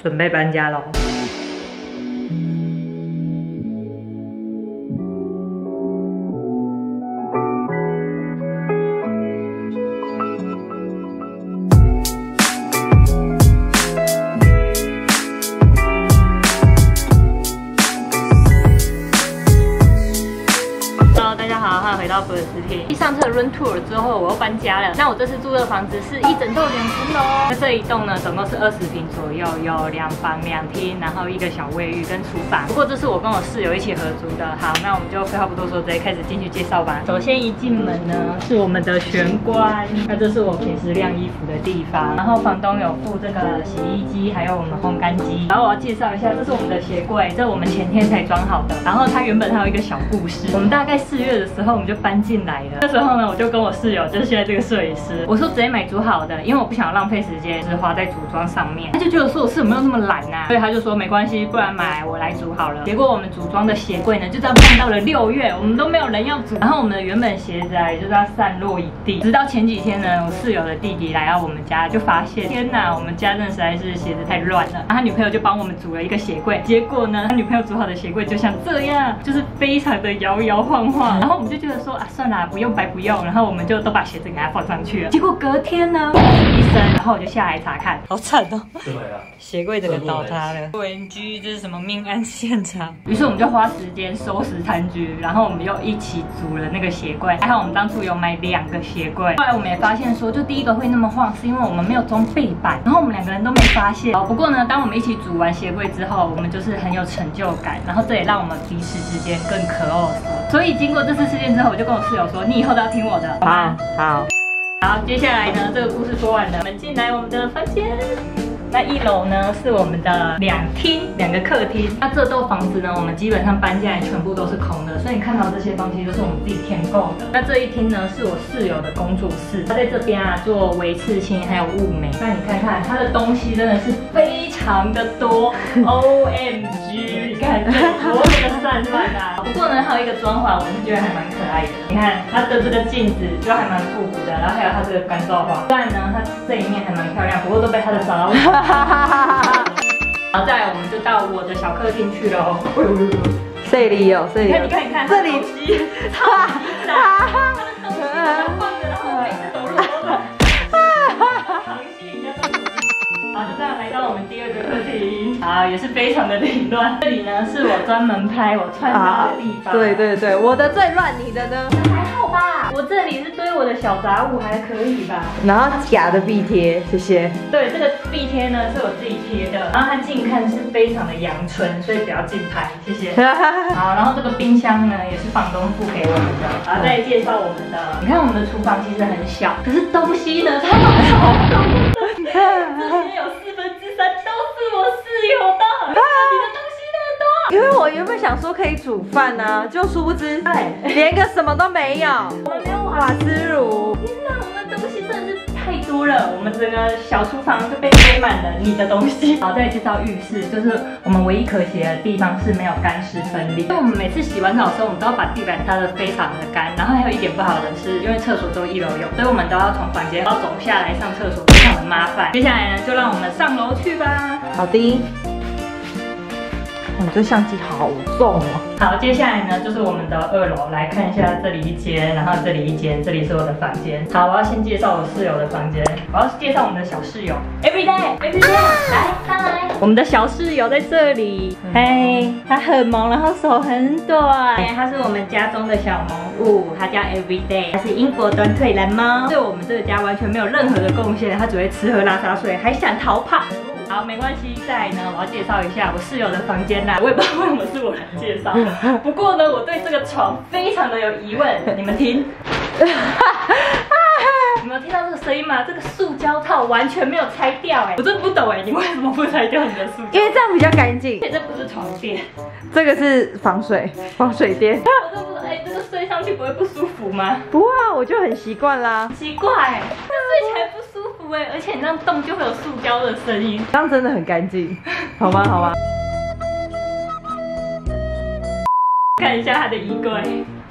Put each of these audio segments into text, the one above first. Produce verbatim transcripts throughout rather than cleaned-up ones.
准备搬家喽。 回到博尔斯汀，一上车 run tour 之后，我又搬家了。那我这次住的房子是一整栋两层楼。那这一栋呢，总共是二十平左右，有两房两厅，然后一个小卫浴跟厨房。不过这是我跟我室友一起合租的。好，那我们就废话不多说，直接开始进去介绍吧。首先一进门呢，是我们的玄关，那这是我平时晾衣服的地方。然后房东有附这个洗衣机，还有我们烘干机。然后我要介绍一下，这是我们的鞋柜，这我们前天才装好的。然后它原本还有一个小故事，我们大概四月的时候我们就搬进来了。那时候呢，我就跟我室友，就是现在这个摄影师，我说直接买组好的，因为我不想浪费时间，就是花在组装上面。他就觉得说我室友没有那么懒啊，所以他就说没关系，不然买我来组好了。结果我们组装的鞋柜呢，就这样放到了六月，我们都没有人要组。然后我们的原本鞋子啊，也就这样散落一地。直到前几天呢，我室友的弟弟来到我们家，就发现天哪，我们家真的实在是鞋子太乱了。然后他女朋友就帮我们组了一个鞋柜，结果呢，他女朋友组好的鞋柜就像这样，就是非常的摇摇晃晃。然后我们就觉得说啊，算了，不用白不用。然后我们就都把鞋子给它放上去了。结果隔天呢，一声，然后我就下来查看，好惨哦， 对啊， 鞋柜整个倒塌了。O M G， 这是什么命案现场？于是我们就花时间收拾残局，然后我们又一起组了那个鞋柜。还好我们当初有买两个鞋柜。后来我们也发现说，就第一个会那么晃，是因为我们没有装背板，然后我们两个人都没发现。不过呢，当我们一起组完鞋柜之后，我们就是很有成就感，然后这也让我们彼此之间更 close。所以经过这次事件之后，我就跟我室友说，你以后都要听我的，好吗？ 好。 好，接下来呢，这个故事说完了，我们进来我们的房间。那一楼呢是我们的两厅，两个客厅。那这栋房子呢，我们基本上搬进来全部都是空的，所以你看到这些东西都是我们自己添购的。那这一厅呢是我室友的工作室，他在这边啊做微刺青还有雾眉。那你看看他的东西真的是非常的多 ，O M G， 你看这所有的散乱啊。不过呢，还有一个装潢，我是觉得还蛮可爱的。你看它的这个镜子就还蛮复古的，然后还有它这个干燥花，虽然呢它这一面还蛮漂亮，不过都被它的杂物。然后再来，我们就到我的小客厅去了。 这里有，这里有。 你看，你看，这里超级大，它的东西都放着，然后我每次走路都是螃蟹一样的。好，就这样来到我们第二个客厅，好，也是非常的凌乱。这里呢是我专门拍我穿搭的地方。 对对对，我的最乱，你的呢？ 还好吧，我这里是堆我的小杂物，还可以吧。 然后假的壁贴，谢谢。 对，这个壁贴呢是我自己贴的，然后它近看是非常的阳春，所以不要近拍，谢谢。好，然后这个冰箱呢也是房东付给我们的。好，再介绍我们的，你看我们的厨房其实很小，可是东西呢超超多的，这些有四分之三都是我室友的。你的东西那么多， 因为我原本想说可以煮饭啊，就殊不知，哎，连个什么都没有。我没有瓦斯炉。 天哪，我们东西真的是太多了，我们整个小厨房就被堆满了你的东西。好，再介绍浴室，就是我们唯一可惜的地方是没有干湿分离。因为我们每次洗完澡的时候，我们都要把地板擦得非常的干。然后还有一点不好的是，因为厕所都一楼有，所以我们都要从房间要走下来上厕所，非常的麻烦。接下来呢，就让我们上楼去吧。 好的。你这相机好重哦。 好，接下来呢就是我们的二楼，来看一下这里一间，然后这里一间，这里是我的房间。好，我要先介绍我室友的房间，我要介绍我们的小室友 ，Everyday，Everyday， 来上来，我们的小室友在这里，嘿，他很萌，然后手很短，他是我们家中的小萌物，他叫 Everyday， 他是英国短腿蓝猫，对我们这个家完全没有任何的贡献，他只会吃喝拉撒睡，还想逃跑。好，没关系。再来呢，我要介绍一下我室友的房间啦。我也不知道为什么是我来介绍，不过呢，我对这个床非常的有疑问。你们听，你们有听到这个声音吗？这个塑胶套完全没有拆掉，哎，我真的不懂哎，你为什么不拆掉你的塑胶？ 因为这样比较干净。 这不是床垫， 这个是防水防水垫。 我都不知道，哎，这个睡上去不会不舒服吗？ 不会啊，我就很习惯啦。 奇怪，睡起来不舒服哎，而且你这样动就会有塑胶的声音。 这样真的很干净，好吗？好吗？ 看一下他的衣柜，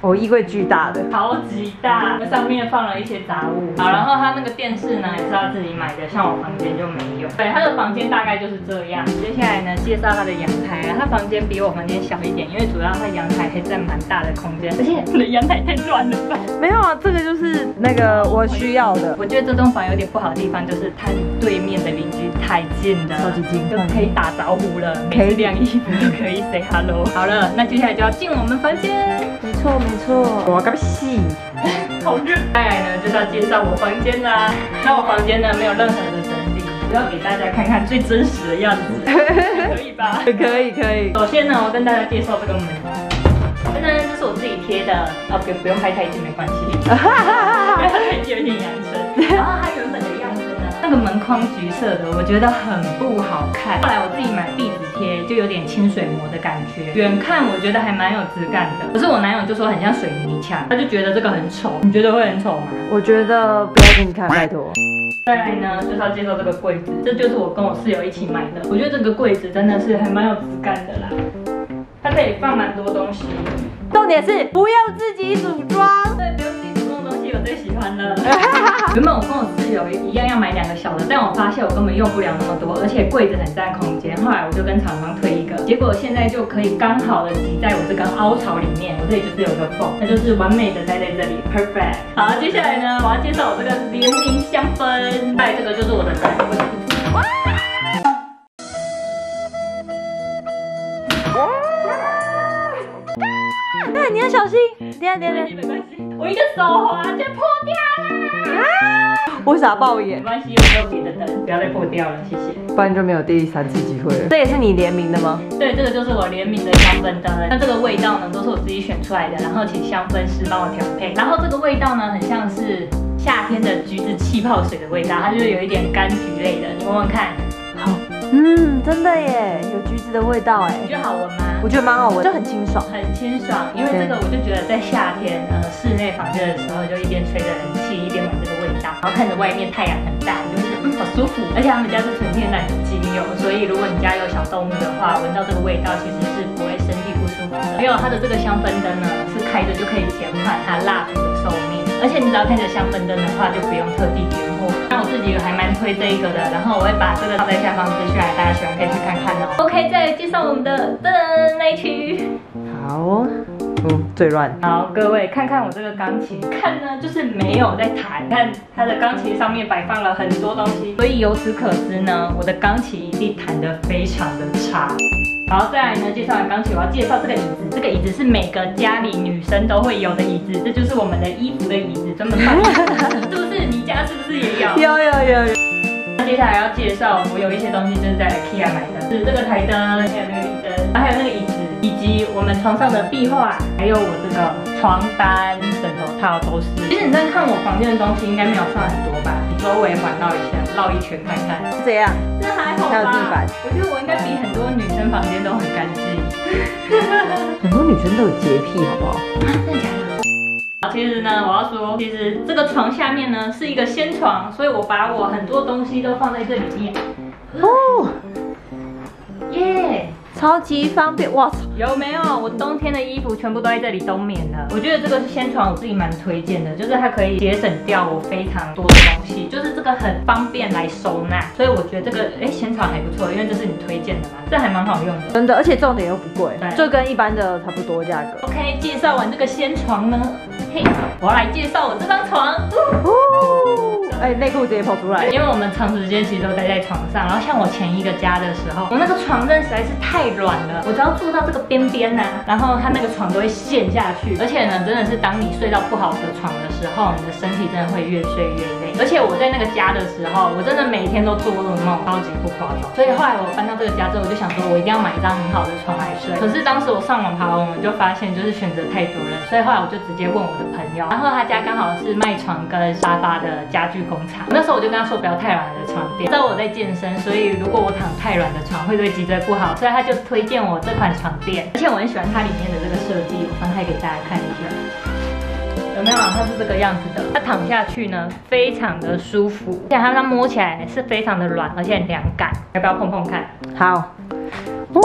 我衣柜巨大的， 超级大，上面放了一些杂物。好，然后它那个电视呢也是要自己买的，像我房间就没有。对，它的房间大概就是这样。接下来呢，介绍它的阳台啊，它房间比我房间小一点，因为主要它阳台还占蛮大的空间，而且我的阳台太乱了吧？ 没有啊，这个就是那个我需要的。 我觉得这栋房有点不好的地方就是它离对面的邻居太近了， 超级近， 就可以打招呼了，每次晾衣服就可以 say hello。好了，那接下来就要进我们房间。 没错没错，我刚洗， 好热。再来呢就是要介绍我房间啦。那我房间呢没有任何的整理，只要给大家看看最真实的样子，可以吧？ 可以可以。 首先呢，我跟大家介绍这个门。真的，这是我自己贴的，啊，不不用拍太近没关系，因为它太近有点阳春。然后它原本的样子呢，那个门框橘色的，我觉得很不好看。后来我自己买壁纸贴，就有点清水膜的感觉，远看我觉得还蛮有质感的。可是我男友就说很像水泥墙，他就觉得这个很丑。你觉得会很丑吗？ 我觉得不要给你看，拜托。 再来呢，就是要介绍这个柜子，这就是我跟我室友一起买的。我觉得这个柜子真的是还蛮有质感的啦。它可以放蛮多东西， 重点是不用自己组装。 对，不用自己组装的东西我最喜欢了。原本我跟我室友一样要买两个小的，但我发现我根本用不了那么多，而且柜子很占空间。后来我就跟厂商推一个，结果现在就可以刚好的挤在我这个凹槽里面，我这里就是有个缝，它就是完美的待在这里 ，perfect。好，接下来呢，我要介绍我这个联名香氛，再这个就是我的灯。哇！ 那你要小心，等下等下， 没关系，我一个手滑就破掉了。 我傻爆眼， 没关系，我没有别的灯，不要再破掉了，谢谢。 不然就没有第三次机会了。这也是你联名的吗？ 对，这个就是我联名的香氛灯。那这个味道呢，都是我自己选出来的，然后请香氛师帮我调配。然后这个味道呢，很像是夏天的橘子气泡水的味道，它就是有一点柑橘类的，你闻闻看。 好，嗯，真的耶，有橘子的味道哎。 你觉得好闻吗？ 我觉得蛮好闻，就很清爽， 很清爽。因为这个我就觉得在夏天，呃，室内房间的时候，就一边吹着冷气，一边闻这个味道，然后看着外面太阳很大，就是嗯好舒服。而且他们家是纯天然的精油，所以如果你家有小动物的话，闻到这个味道其实是不会身体不舒服的。还有它的这个香氛灯呢，是开着就可以减缓它蜡烛的寿命。而且你只要看着香氛灯的话，就不用特地点火。那我自己还蛮推这一个的，然后我会把这个放在下方资讯栏，大家喜欢可以去看看哦。OK， 再来介绍我们的灯那一区。 好哦，嗯，最乱。 好，各位看看我这个钢琴，看呢就是没有在弹，看它的钢琴上面摆放了很多东西，所以由此可知呢，我的钢琴一定弹得非常的差。好，再来呢，介绍完钢琴，我要介绍这个椅子。这个椅子是每个家里女生都会有的椅子，这就是我们的衣服的椅子，专门放衣服。是不是？你家是不是也有？ 有有有有。 那接下来要介绍，我有一些东西就是在 IKEA 买的，是这个台灯，还有那个立灯，还有那个椅子，以及我们床上的壁画，还有我这个床单、枕头套都是。其实你在看我房间的东西，应该没有算很多吧？你周围环绕一下，绕一圈看看， 是这样。 这还好吧？ 还有地板， 我觉得我应该比很多女生房间都很干净。 很多女生都有洁癖，好不好？ 啊，真的假的？其实呢，我要说，其实这个床下面呢是一个掀床，所以我把我很多东西都放在这里面。 哦， 耶！ 超级方便，哇操！ 有没有？我冬天的衣服全部都在这里冬眠了。我觉得这个掀床我自己蛮推荐的，就是它可以节省掉我非常多的东西，就是这个很方便来收纳，所以我觉得这个哎掀床还不错，因为这是你推荐的嘛，这还蛮好用的。 真的，而且重点又不贵，就跟一般的差不多价格。 OK， 介绍完这个掀床呢，嘿，我要来介绍我这张床。 哎，内裤直接跑出来， 因为我们长时间其实都待在床上，然后像我前一个家的时候，我那个床真的实在是太软了，我只要坐到这个边边呐，然后它那个床都会陷下去，而且呢，真的是当你睡到不好的床的时候，你的身体真的会越睡越累。而且我在那个家的时候，我真的每天都做噩梦，超级不夸张。所以后来我搬到这个家之后，我就想说，我一定要买一张很好的床来睡。可是当时我上网爬文，我就发现就是选择太多了，所以后来我就直接问我的朋友，然后他家刚好是卖床跟沙发的家具工厂。那时候我就跟他说不要太软的床垫，知道我在健身，所以如果我躺太软的床会对脊椎不好，所以他就推荐我这款床垫，而且我很喜欢它里面的这个设计，我翻开给大家看一下。有没有？它是这个样子的，它躺下去呢，非常的舒服，而且它它摸起来是非常的软，而且很凉感。要不要碰碰看？ 好。哦，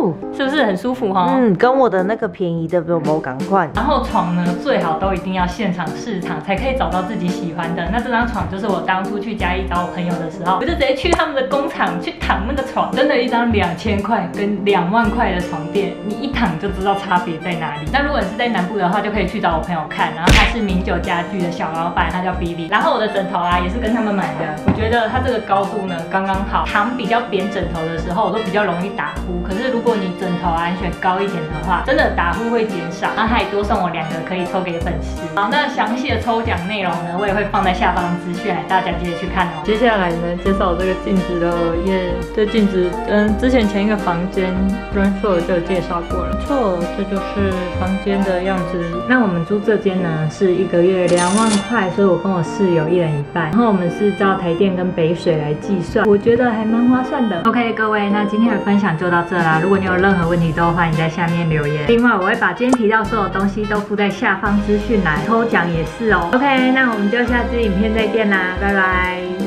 哦， 是不是很舒服哈？ 嗯，跟我的那个便宜的不赶快。 然后床呢，最好都一定要现场试躺，才可以找到自己喜欢的。那这张床就是我当初去嘉义找我朋友的时候，我就直接去他们的工厂去躺那个床，真的，一张两千块跟两万块的床垫，你一躺就知道差别在哪里。那如果你是在南部的话，就可以去找我朋友看，然后他是名酒家具的小老板，他叫 Billy。然后我的枕头啊，也是跟他们买的。我觉得它这个高度呢，刚刚好，躺比较扁枕头的时候，我都比较容易打呼。可是如果你枕头啊你选高一点的话，真的打呼会减少。然后他也多送我两个可以抽给粉丝。好，那详细的抽奖内容呢，我也会放在下方资讯，来大家记得去看哦。接下来呢，介绍这个镜子的耶，这镜子，嗯，之前前一个房间 Run Tour 就有介绍过了。错，这就是房间的样子。那我们租这间呢，是一个月两万块，所以我跟我室友一人一半。然后我们是照台电跟北水来计算，我觉得还蛮划算的。OK， 各位，那今天的分享就到这啦。如果你有任何问题，都欢迎在下面留言。另外，我会把今天提到所有东西都附在下方资讯栏，抽奖也是哦。OK， 那我们就下支影片再见啦，拜拜。